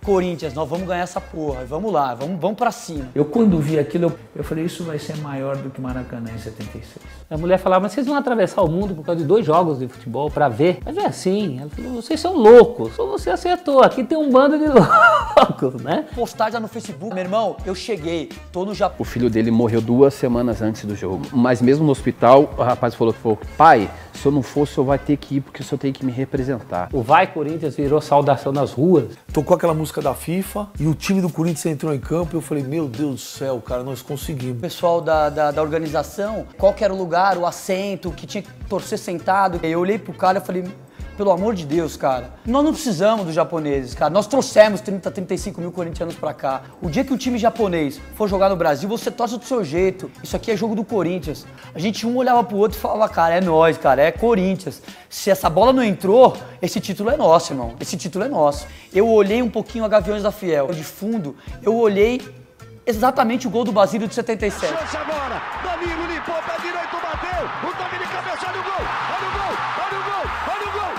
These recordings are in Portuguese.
Corinthians, nós vamos ganhar essa porra, vamos lá, vamos pra cima. Eu quando vi aquilo, eu falei, isso vai ser maior do que Maracanã em 76. A mulher falava, mas vocês vão atravessar o mundo por causa de 2 jogos de futebol pra ver? Mas é assim, ela falou, vocês são loucos, só você acertou, aqui tem um bando de loucos, né? Postagem no Facebook, meu irmão, eu cheguei, tô no Japão. O filho dele morreu 2 semanas antes do jogo, mas mesmo no hospital, o rapaz falou, pai, se eu não for, o senhor vai ter que ir, porque o senhor tem que me representar. O Vai Corinthians virou saudação nas ruas. Tocou aquela música da FIFA e o time do Corinthians entrou em campo e eu falei, meu Deus do céu, cara, nós conseguimos. O pessoal da organização, qual que era o lugar, o assento, que tinha que torcer sentado. Eu olhei pro cara e falei, pelo amor de Deus, cara, nós não precisamos dos japoneses, cara. Nós trouxemos 30, 35 mil corintianos pra cá. O dia que o time japonês for jogar no Brasil, você torce do seu jeito. Isso aqui é jogo do Corinthians. A gente um olhava pro outro e falava, cara, é nós, cara, é Corinthians. Se essa bola não entrou, esse título é nosso, irmão. Esse título é nosso. Eu olhei um pouquinho a Gaviões da Fiel. De fundo, eu olhei exatamente o gol do Basílio de 77. Chance agora, Danilo limpou, pé direito, bateu, o toque de cabeça, olha o gol, olha o gol, olha o gol, olha o gol,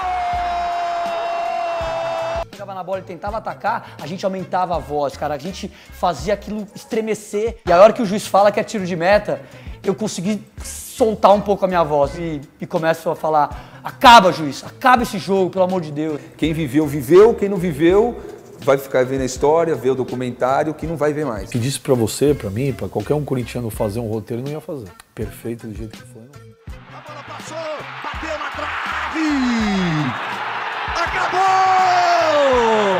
gol! Chegava na bola e tentava atacar, a gente aumentava a voz, cara, a gente fazia aquilo estremecer. E a hora que o juiz fala que é tiro de meta, eu consegui soltar um pouco a minha voz e começo a falar, acaba, juiz, acaba esse jogo, pelo amor de Deus. Quem viveu, viveu, quem não viveu, vai ficar vendo a história, ver o documentário, que não vai ver mais. Se disse pra você, pra mim, pra qualquer um corintiano fazer um roteiro, não ia fazer. Perfeito do jeito que foi, não. A bola passou, bateu na trave! Acabou!